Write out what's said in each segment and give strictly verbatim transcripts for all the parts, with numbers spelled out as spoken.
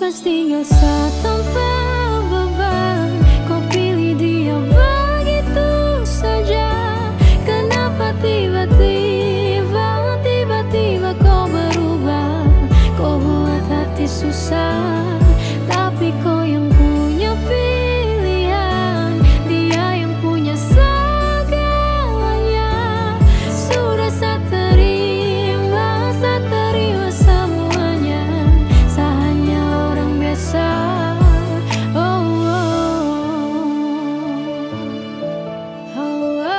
kas tinggal saat tanpa beban. Kau pilih dia begitu saja. Kenapa tiba-tiba, tiba-tiba kau berubah? Kau buat hati susah, tapi kau yang punya pilihan. Dia yang punya segalanya. Sudah saya terima, saya terima semuanya. Saya hanya orang biasa. Oh, oh, oh, oh.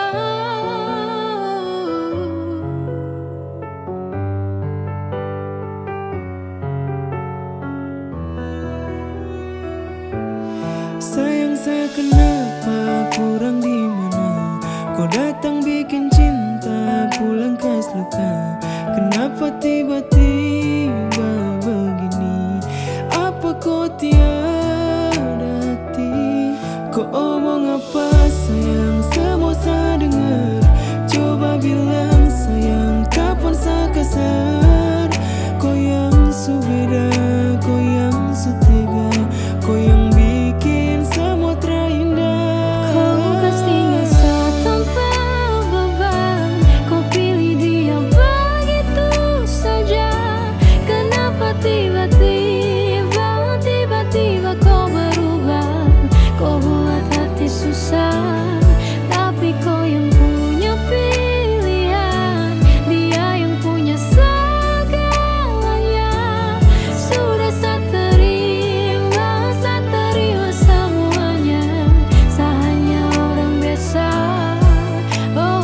Sayang saya kenapa kurang di mana? Kau datang bikin cinta pulang kas luka. Kenapa tiba-tiba begini? Apa kau tiada hati? Kau omong apa sayang? Semua saya dengar. Coba bilang sayang, kapan saya kasar? Kau yang subeda, kau yang sutega, kau yang bikin semua terindah. Kau kas tinggal saat tanpa beban. Kau pilih dia begitu saja. Kenapa tiba-tiba, tiba-tiba kau berubah? Kau buat hati susah, tapi kau yang punya pilihan. Dia yang punya segalanya. Sudah saya terima, saya terima semuanya. Saya hanya orang biasa. Oh,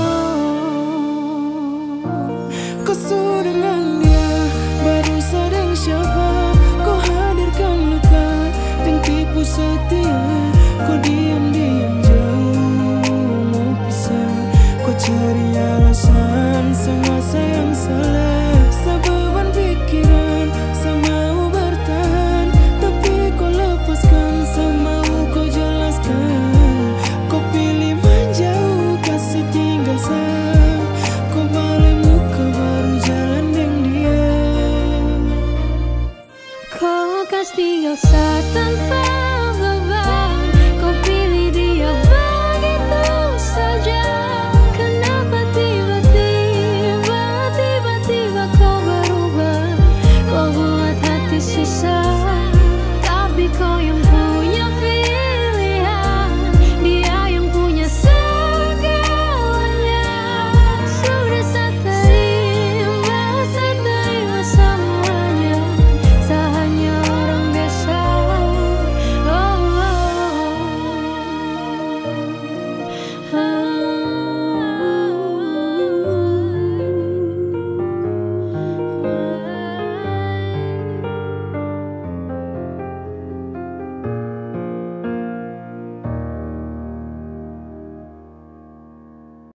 oh. Kau sudah dengan dia, baru sadar siapa. Kau hadirkan luka dan tipu setia. Kau diam-diam jauh mau pisah. Kau cari alasan semua sayang salah. Sebeban pikiran sama mau bertahan, tapi kau lepaskan sama mau kau jelaskan. Kau pilih menjauh kasih tinggal saya. Kau balik muka baru jalan dengan dia. Kau kas tinggal saat tanpa